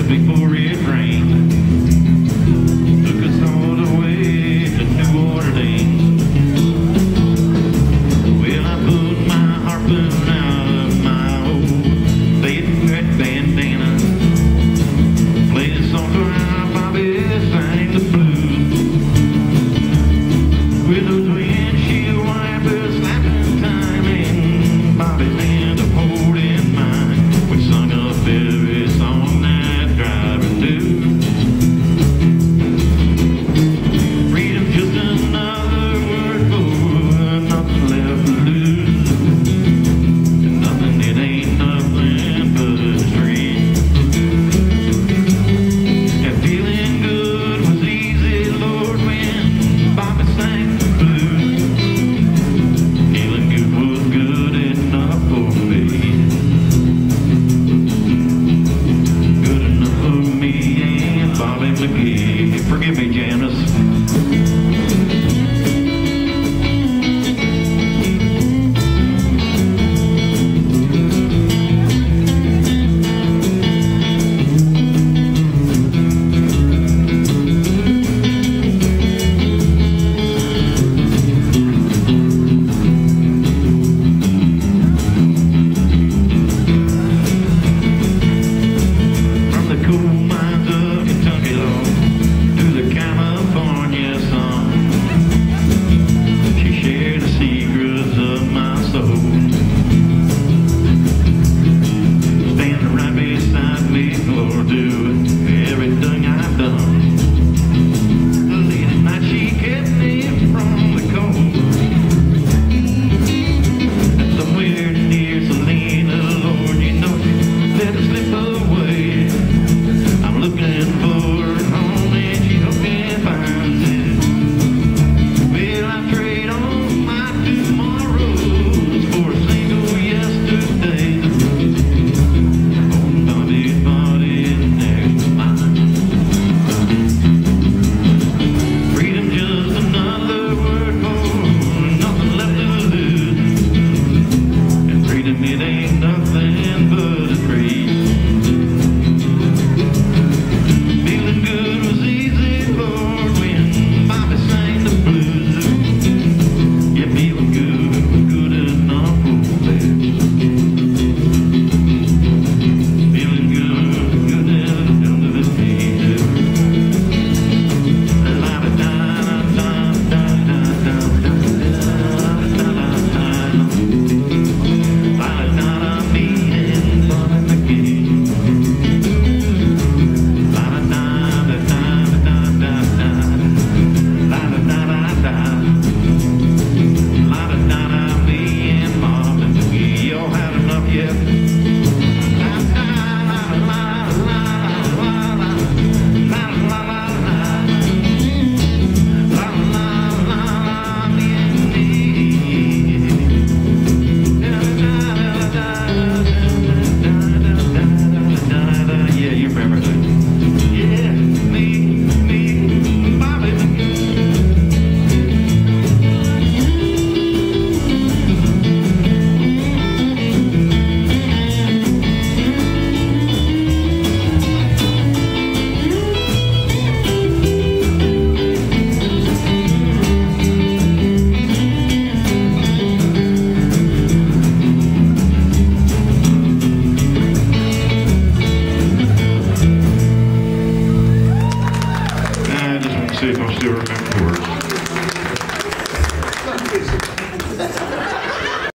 before it rained. Took us all the way to New Orleans. Well, I pulled my harpoon out of my old red bandana. Played a song for how Bobby sang the blues. With those windshield wipers slapping time in Bobby's hand of holding mine. We sung up every song that drivers do. Freedom's just another word for nothing left to lose. And nothing, it ain't nothing but a dream. And feeling good was easy, Lord, when Bobby sang the blues. Feeling good was good enough for me. Good enough for me and Bobby McGee. Forgive me, Janice. From the coal mines of Kentucky, Lord, to the California sun, she shared the secrets of my soul. Standing right beside me, Lord, doing everything I've done. Late at night she kept me from the cold. And somewhere near Selena, Lord, you know she let her slip away. I'm looking for her home and she hopes she finds it. Well, I trade all my tomorrows for a single yesterday. Holding Bobby's body next to mine. Freedom's just another word for nothing left to lose. And freedom, it ain't nothing but a dream. Feeling good was easy, Lord, when Bobby sang the blues. Yeah, feeling good was good enough for me. Feeling good enough for me. Me and Bobby McGee. Y'all had enough yet? Yeah, you remember that. Yeah, me, Bobby McGee. I just want to see if I still remember the words.